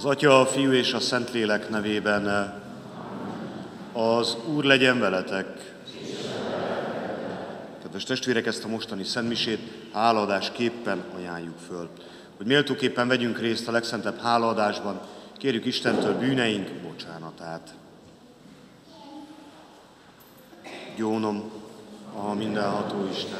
Az Atya, a Fiú és a Szentlélek nevében. Az Úr legyen veletek! Kedves testvérek, ezt a mostani szentmisét hálaadásképpen ajánljuk föl. Hogy méltóképpen vegyünk részt a legszentebb hálaadásban, kérjük Istentől bűneink bocsánatát. Gyónom a mindenható Isten.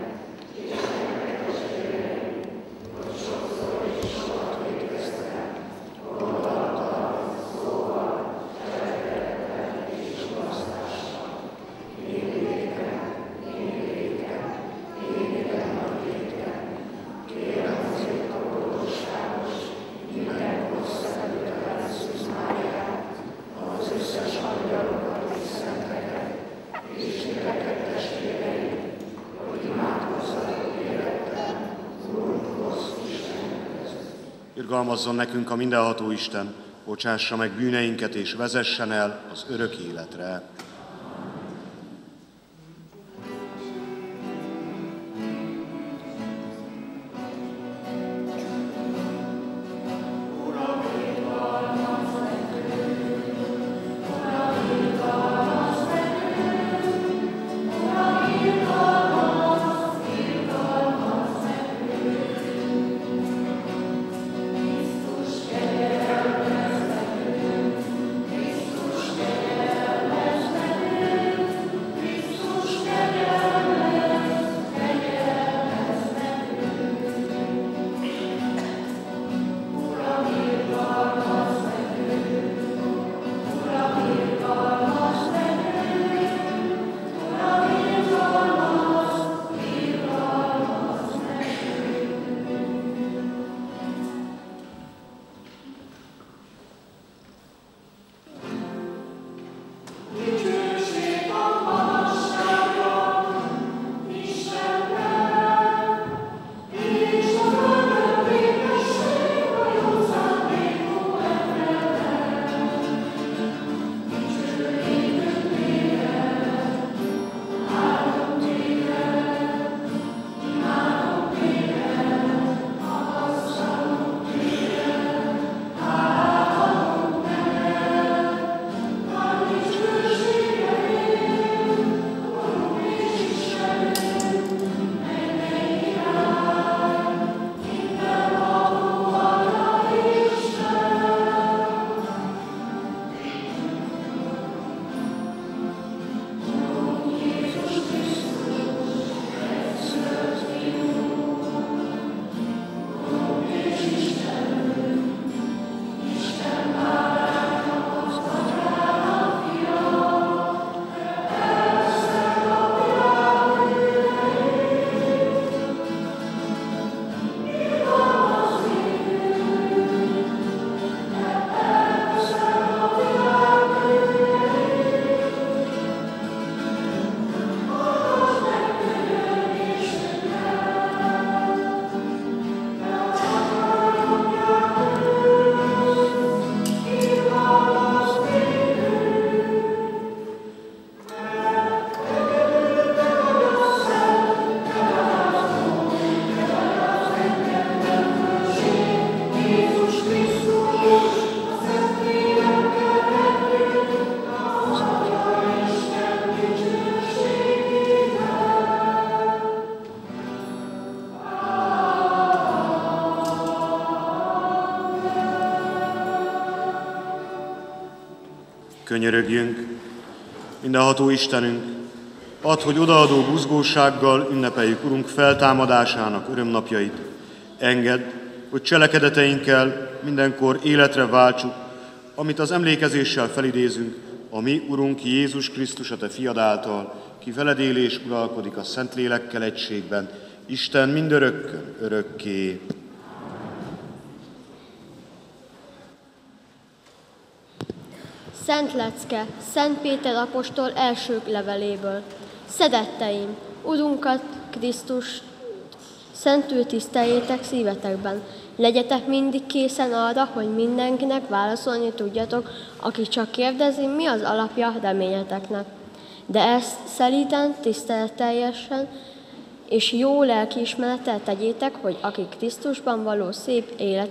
Irgalmazzon nekünk a mindenható Isten, bocsássa meg bűneinket és vezessen el az örök életre. Könyörögjünk, mindenható Istenünk, add, hogy odaadó buzgósággal ünnepeljük Urunk feltámadásának örömnapjait. Engedd, hogy cselekedeteinkkel mindenkor életre váltsuk, amit az emlékezéssel felidézünk, a mi Urunk Jézus Krisztus, a Te fiad által, ki veled él és uralkodik a Szentlélekkel egységben, Isten mindörökkön örökké. Szent lecke, Szent Péter apostol első leveléből. Szedetteim, Urunkat, Krisztust szentül tiszteljétek szívetekben. Legyetek mindig készen arra, hogy mindenkinek válaszolni tudjatok, aki csak kérdezi, mi az alapja reményeteknek. De ezt szelíden, tiszteletteljesen és jó lelkiismerettel tegyétek, hogy akik Krisztusban való szép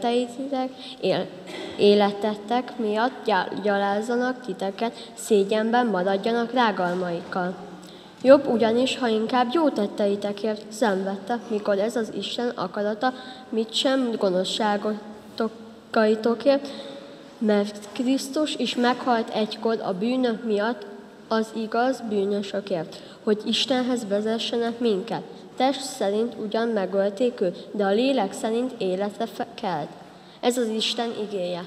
életetek miatt gyalázzanak titeket, szégyenben maradjanak rágalmaikkal. Jobb ugyanis, ha inkább jó tetteitekért szenvedtek, mikor ez az Isten akarata, mit sem gonoszságotokaitokért, mert Krisztus is meghalt egykor a bűnök miatt az igaz bűnösökért, hogy Istenhez vezessenek minket. Test szerint ugyan megölték őt, de a lélek szerint életre kelt. Ez az Isten igéje.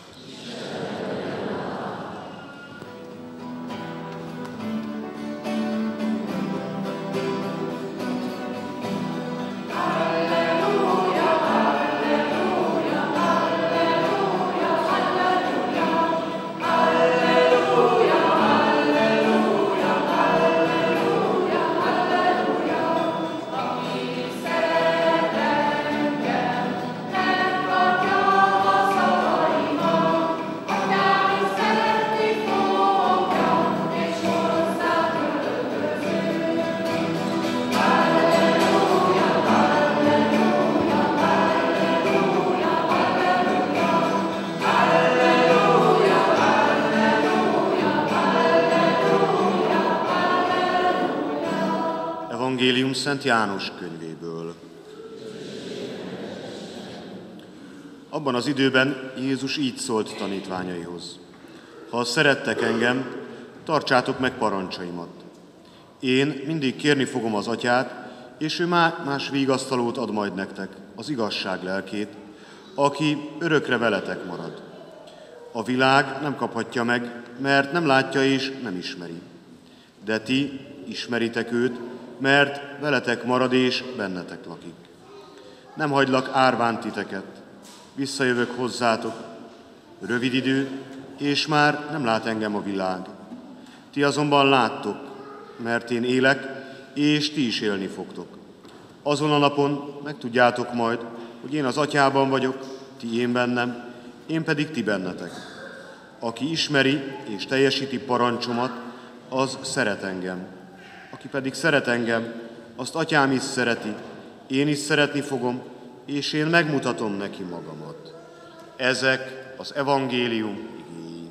Evangélium Szent János könyvéből. Abban az időben Jézus így szólt tanítványaihoz. Ha szerettek engem, tartsátok meg parancsaimat. Én mindig kérni fogom az Atyát, és ő más vigasztalót ad majd nektek, az igazság lelkét, aki örökre veletek marad. A világ nem kaphatja meg, mert nem látja és nem ismeri. De ti ismeritek őt, mert veletek marad és bennetek lakik. Nem hagylak árván titeket, visszajövök hozzátok. Rövid idő, és már nem lát engem a világ. Ti azonban láttok, mert én élek, és ti is élni fogtok. Azon a napon megtudjátok majd, hogy én az Atyában vagyok, ti én bennem, én pedig ti bennetek. Aki ismeri és teljesíti parancsomat, az szeret engem. Aki pedig szeret engem, azt Atyám is szereti, én is szeretni fogom, és én megmutatom neki magamat. Ezek az evangélium igéi.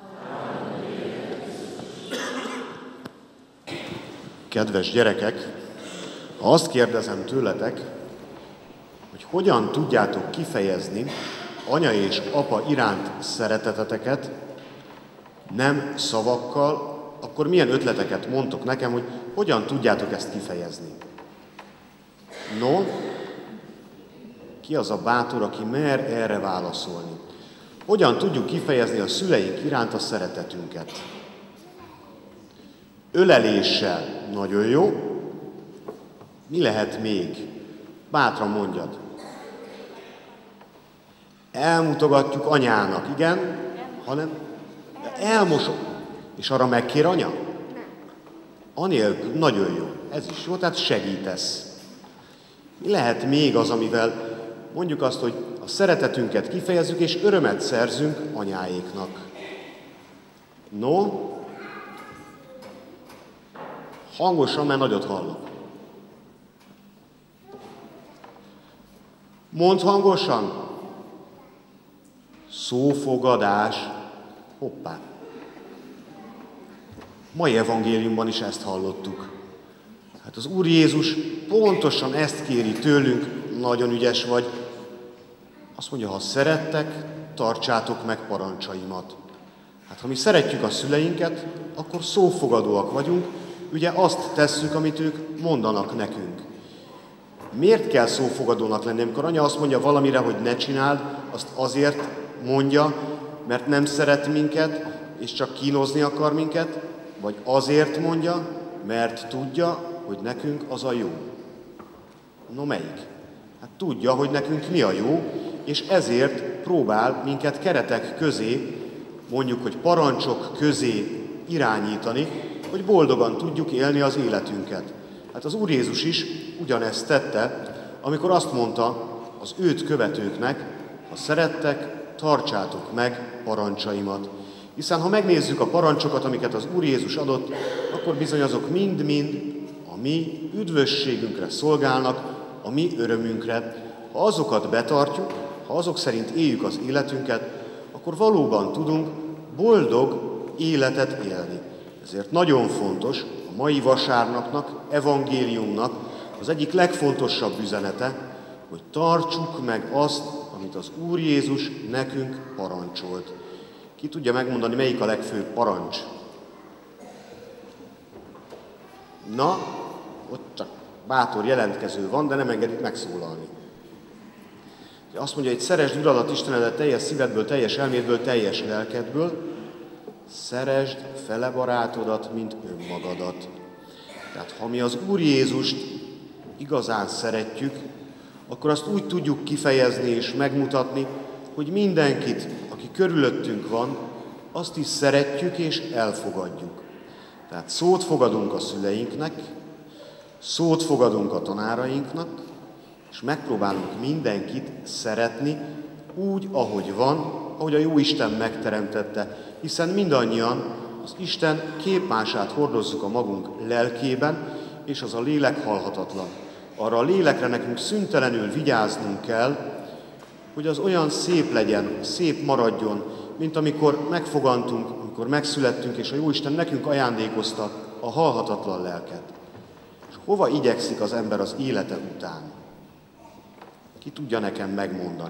Kedves gyerekek, ha azt kérdezem tőletek, hogy hogyan tudjátok kifejezni anya és apa iránt szereteteteket, nem szavakkal, akkor milyen ötleteket mondtok nekem, hogy hogyan tudjátok ezt kifejezni? No, ki az a bátor, aki mer erre válaszolni? Hogyan tudjuk kifejezni a szüleink iránt a szeretetünket? Öleléssel. Nagyon jó. Mi lehet még? Bátran mondjad. Elmutogatjuk anyának, igen? Hanem elmosok. És arra megkér anya? Anélkül, nagyon jó. Ez is jó, tehát segítesz. Mi lehet még az, amivel mondjuk azt, hogy a szeretetünket kifejezzük, és örömet szerzünk anyáéknak? No, hangosan, mert nagyot hallok. Mondd hangosan. Szófogadás. Hoppá. Mai evangéliumban is ezt hallottuk. Hát az Úr Jézus pontosan ezt kéri tőlünk, nagyon ügyes vagy. Azt mondja, ha szerettek, tartsátok meg parancsaimat. Hát ha mi szeretjük a szüleinket, akkor szófogadóak vagyunk, ugye azt tesszük, amit ők mondanak nekünk. Miért kell szófogadónak lenni, amikor anya azt mondja valamire, hogy ne csináld, azt azért mondja, mert nem szeret minket, és csak kínozni akar minket, vagy azért mondja, mert tudja, hogy nekünk az a jó. No, melyik? Hát tudja, hogy nekünk mi a jó, és ezért próbál minket keretek közé, mondjuk, hogy parancsok közé irányítani, hogy boldogan tudjuk élni az életünket. Hát az Úr Jézus is ugyanezt tette, amikor azt mondta az őt követőknek, ha szerettek, tartsátok meg parancsaimat. Hiszen ha megnézzük a parancsokat, amiket az Úr Jézus adott, akkor bizony azok mind-mind a a mi üdvösségünkre szolgálnak, a mi örömünkre. Ha azokat betartjuk, ha azok szerint éljük az életünket, akkor valóban tudunk boldog életet élni. Ezért nagyon fontos a mai vasárnapnak, evangéliumnak az egyik legfontosabb üzenete, hogy tartsuk meg azt, amit az Úr Jézus nekünk parancsolt. Ki tudja megmondani, melyik a legfőbb parancs? Na, ott csak bátor jelentkező van, de nem engedik megszólalni. Azt mondja, hogy szeresd Uradat Istenedet teljes szívedből, teljes elmédből, teljes lelkedből, szeresd fele barátodat, mint önmagadat. Tehát ha mi az Úr Jézust igazán szeretjük, akkor azt úgy tudjuk kifejezni és megmutatni, hogy mindenkit, aki körülöttünk van, azt is szeretjük és elfogadjuk. Tehát szót fogadunk a szüleinknek, szót fogadunk a tanárainknak, és megpróbálunk mindenkit szeretni úgy, ahogy van, ahogy a Jóisten megteremtette, hiszen mindannyian az Isten képmását hordozzuk a magunk lelkében, és az a lélek halhatatlan. Arra a lélekre nekünk szüntelenül vigyáznunk kell, hogy az olyan szép legyen, szép maradjon, mint amikor megfogantunk, amikor megszülettünk, és a Jóisten nekünk ajándékozta a halhatatlan lelket. És hova igyekszik az ember az élete után? Ki tudja nekem megmondani?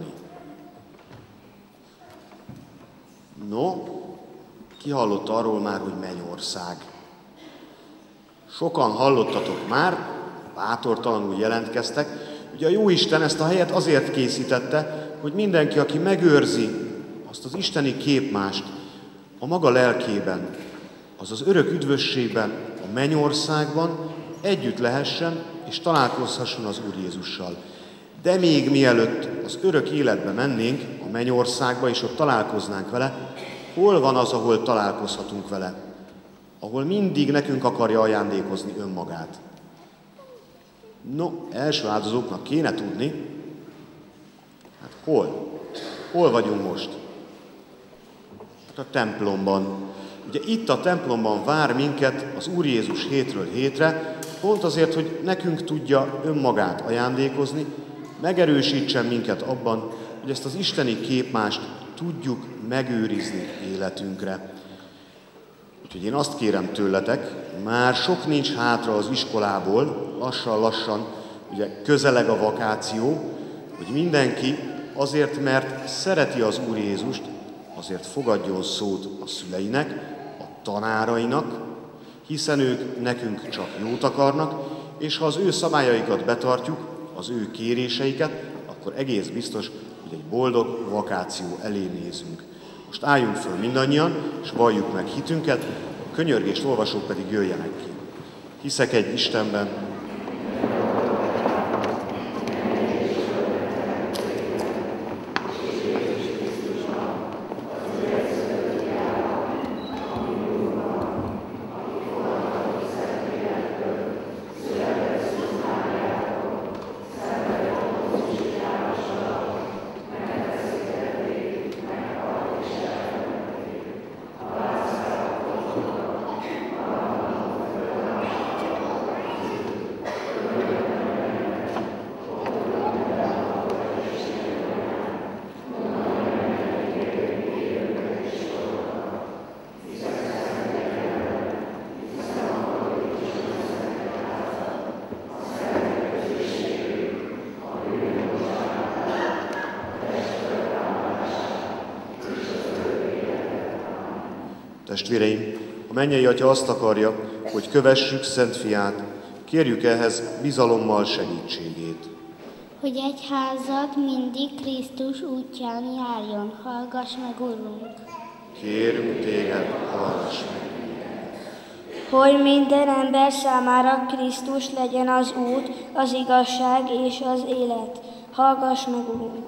No, ki hallott arról már, hogy mennyország? Sokan hallottatok már, bátortalanul jelentkeztek. Ugye a Jóisten ezt a helyet azért készítette, hogy mindenki, aki megőrzi azt az isteni képmást a maga lelkében, az az örök üdvösségben, a mennyországban együtt lehessen és találkozhasson az Úr Jézussal. De még mielőtt az örök életbe mennénk, a mennyországba, és ott találkoznánk vele, hol van az, ahol találkozhatunk vele? Ahol mindig nekünk akarja ajándékozni önmagát. No, első áldozóknak kéne tudni, hát hol? Hol vagyunk most? Hát a templomban. Ugye itt a templomban vár minket az Úr Jézus hétről hétre, pont azért, hogy nekünk tudja önmagát ajándékozni, megerősítsen minket abban, hogy ezt az isteni képmást tudjuk megőrizni életünkre. Úgyhogy én azt kérem tőletek, már sok nincs hátra az iskolából, lassan, ugye közeleg a vakáció, hogy mindenki azért, mert szereti az Úr Jézust, azért fogadjon szót a szüleinek, a tanárainak, hiszen ők nekünk csak jót akarnak, és ha az ő szabályaikat betartjuk, az ő kéréseiket, akkor egész biztos, hogy egy boldog vakáció elé nézünk. Most álljunk föl mindannyian, és valljuk meg hitünket, a könyörgést olvasók pedig jöjjenek ki. Hiszek egy Istenben, Testvéreim, a mennyei Atya azt akarja, hogy kövessük Szent Fiát, kérjük ehhez bizalommal segítségét. Hogy egyházad mindig Krisztus útján járjon, hallgass meg, Urunk! Kérünk téged, hallgass meg! Hogy minden ember számára Krisztus legyen az út, az igazság és az élet. Hallgass meg, Urunk!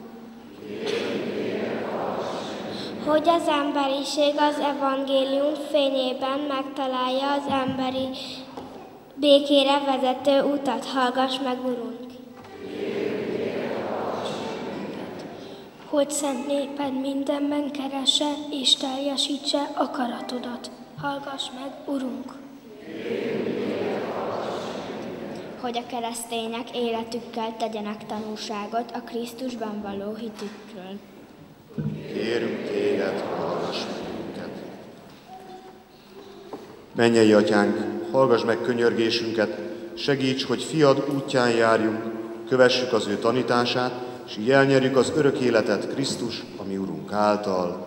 Hogy az emberiség az evangélium fényében megtalálja az emberi békére vezető utat. Hallgass meg, Urunk! Hogy szent néped mindenben keresse és teljesítse akaratodat. Hallgass meg, Urunk! hogy a keresztények életükkel tegyenek tanúságot a Krisztusban való hitükről. Kérünk téged, hallgass meg minket. Mennyei atyánk, hallgass meg könyörgésünket, segíts, hogy fiad útján járjunk, kövessük az ő tanítását, és így elnyerjük az örök életet Krisztus, a mi Urunk által.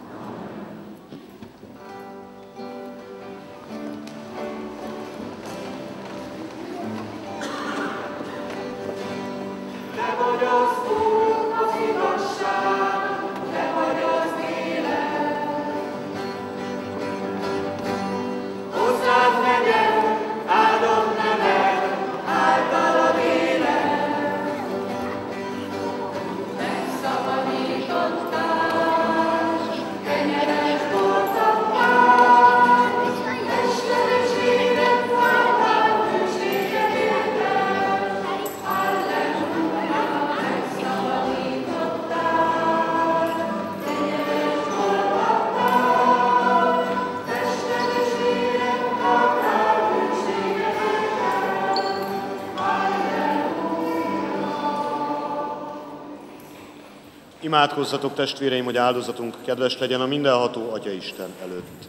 Imádkozzatok, testvéreim, hogy áldozatunk kedves legyen a mindenható Atyaisten előtt.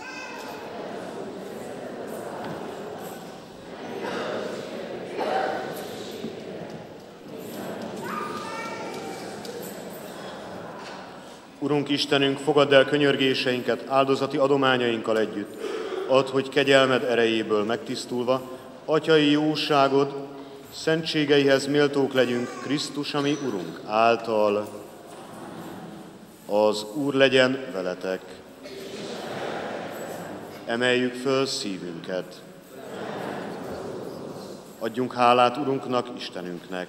Urunk Istenünk, fogadd el könyörgéseinket áldozati adományainkkal együtt. Add, hogy kegyelmed erejéből megtisztulva, atyai jóságod szentségeihez méltók legyünk Krisztus, ami Urunk által. Az Úr legyen veletek. Emeljük föl szívünket. Adjunk hálát Urunknak, Istenünknek.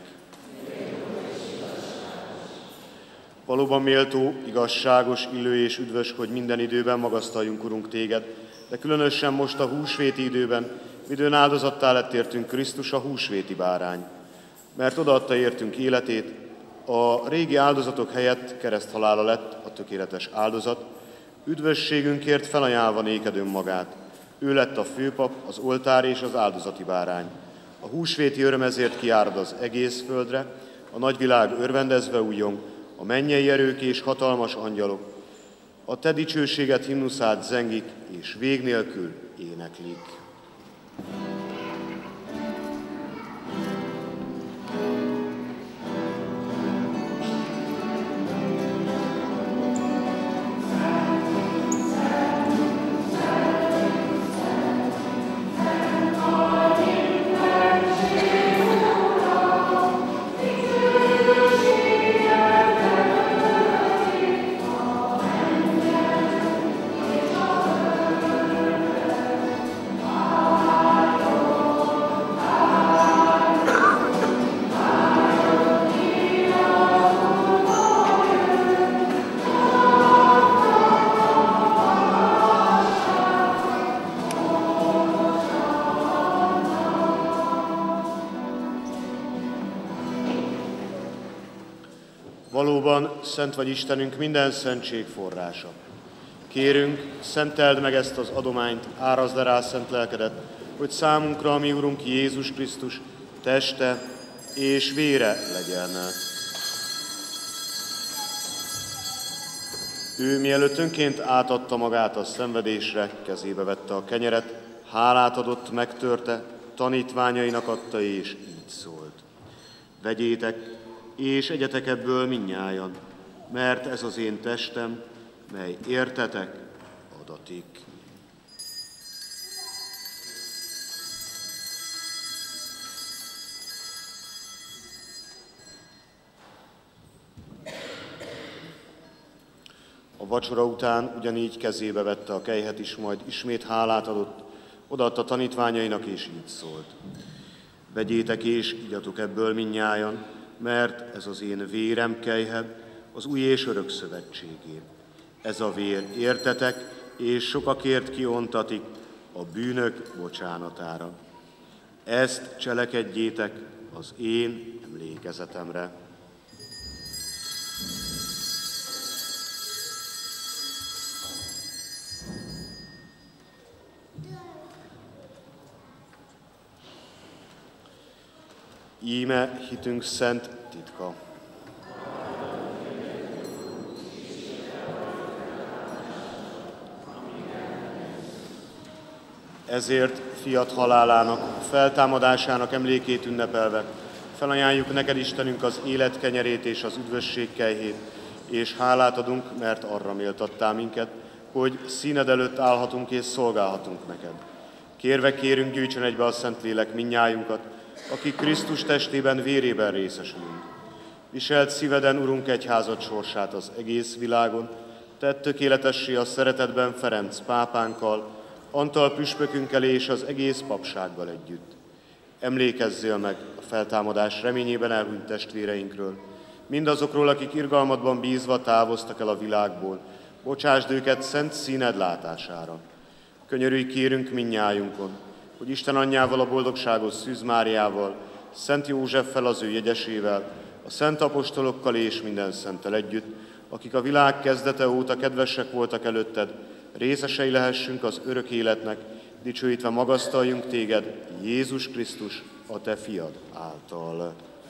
Valóban méltó, igazságos, illő és üdvös, hogy minden időben magasztaljunk, Urunk, téged, de különösen most a húsvéti időben, midőn áldozattá lett értünk Krisztus, a húsvéti bárány. Mert odaadta értünk életét, a régi áldozatok helyett kereszthalála lett a tökéletes áldozat, üdvösségünkért felajánlva néked önmagát. Ő lett a főpap, az oltár és az áldozati bárány. A húsvéti öröm ezért kiárad az egész földre, a nagyvilág örvendezve újjong, a mennyei erők és hatalmas angyalok. A te dicsőséget himnuszát zengik, és vég nélkül éneklik. Valóban szent vagy Istenünk, minden szentség forrása. Kérünk, szenteld meg ezt az adományt, árazd le rá szent lelkedet, hogy számunkra a mi Urunk Jézus Krisztus teste és vére legyen. Ő mielőtt önként átadta magát a szenvedésre, kezébe vette a kenyeret, hálát adott, megtörte, tanítványainak adta, és így szólt. Vegyétek, és egyetek ebből mindnyájan, mert ez az én testem, mely értetek adatik. A vacsora után ugyanígy kezébe vette a kelyhet is, majd ismét hálát adott, odaadta tanítványainak, és így szólt. Vegyétek és igyatok ebből mindnyájan, mert ez az én vérem kelyhed, az új és örök szövetségé. Ez a vér értetek, és sokakért kiontatik a bűnök bocsánatára. Ezt cselekedjétek az én emlékezetemre. Íme hitünk szent titka. Ezért fiat halálának, feltámadásának emlékét ünnepelve, felajánljuk neked, Istenünk, az élet kenyerét és az üdvösség kejhét, és hálát adunk, mert arra méltattál minket, hogy színed előtt állhatunk és szolgálhatunk neked. Kérve kérünk, gyűjtsön egybe a Szentlélek mindnyájunkat, akik Krisztus testében, vérében részesülünk. Viselt szíveden, Urunk, egyházad sorsát az egész világon, tedd tökéletessé a szeretetben Ferenc pápánkkal, Antal püspökünkkel és az egész papsággal együtt. Emlékezzél meg a feltámadás reményében elhunyt testvéreinkről, mindazokról, akik irgalmadban bízva távoztak el a világból, bocsásd őket szent színed látására. Könyörülj kérünk mindnyájunkon, hogy Isten anyjával, a boldogságos Szűz Máriával, Szent Józseffel, az ő jegyesével, a szent apostolokkal és minden szenttel együtt, akik a világ kezdete óta kedvesek voltak előtted, részesei lehessünk az örök életnek, dicsőítve magasztaljunk téged, Jézus Krisztus, a te fiad által.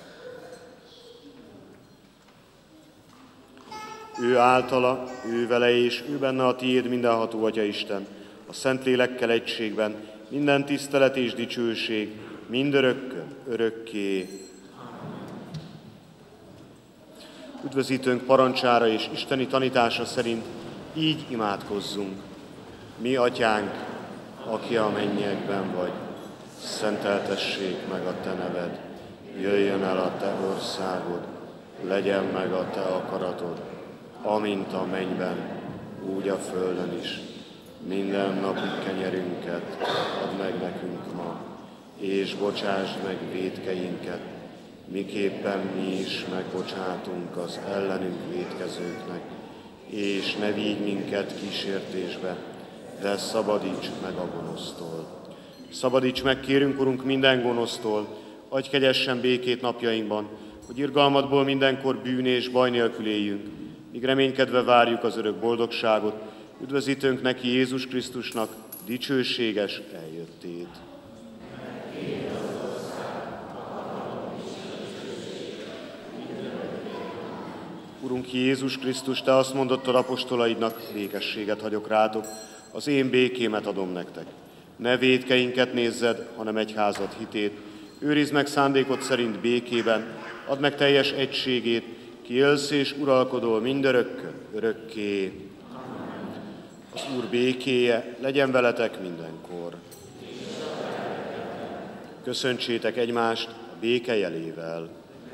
Ő általa, ő vele és ő benne a tiéd mindenható Atya Isten, a Szentlélekkel egységben, minden tisztelet és dicsőség, mindörökkön, örökké. Üdvözítőnk parancsára és isteni tanítása szerint így imádkozzunk. Mi, Atyánk, aki a mennyekben vagy, szenteltessék meg a te neved, jöjjön el a te országod, legyen meg a te akaratod, amint a mennyben, úgy a földön is. Minden napi kenyerünket add meg nekünk ma, és bocsásd meg vétkeinket, miképpen mi is megbocsátunk az ellenünk vétkezőknek, és ne vigy minket kísértésbe, de szabadíts meg a gonosztól. Szabadíts meg, kérünk, Urunk, minden gonosztól, adj kegyessen békét napjainkban, hogy irgalmadból mindenkor bűn és baj nélkül éljünk, míg reménykedve várjuk az örök boldogságot, üdvözítőnk neki, Jézus Krisztusnak, dicsőséges eljöttét. Urunk Jézus Krisztus, te azt mondottad apostolaidnak, békességet hagyok rátok, az én békémet adom nektek. Ne vétkeinket nézzed, hanem egyházad hitét, őrizd meg szándékod szerint békében, add meg teljes egységét, ki élsz és uralkodol mindörökkön, örökké. Az Úr békéje legyen veletek mindenkor. Köszöntsétek egymást a béke jelével.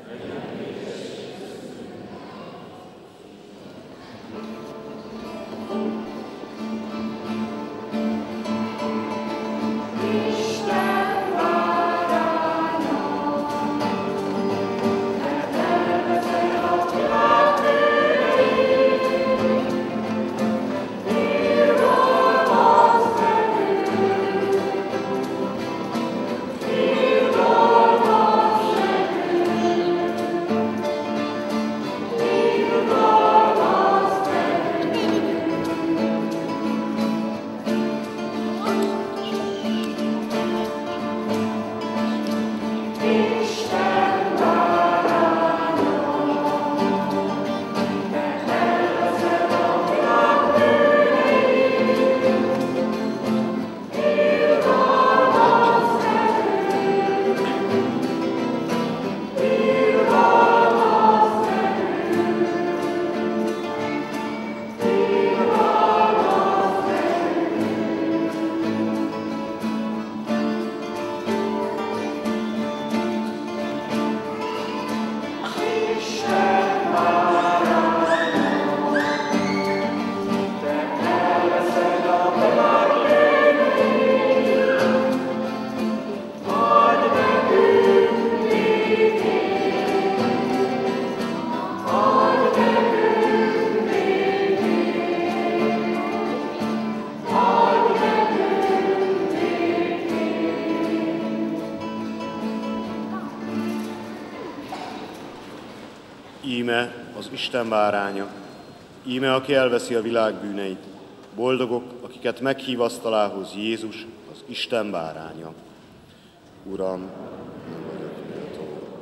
Íme az Isten báránya, íme aki elveszi a világ bűneit. Boldogok, akiket meghív asztalához Jézus, az Isten báránya. Uram, nem vagyok méltó,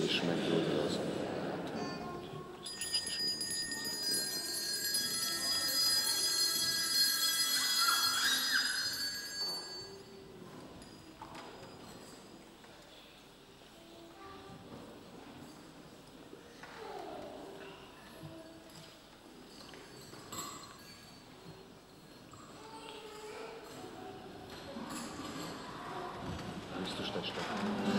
és meggyógyul az Krisztus teste.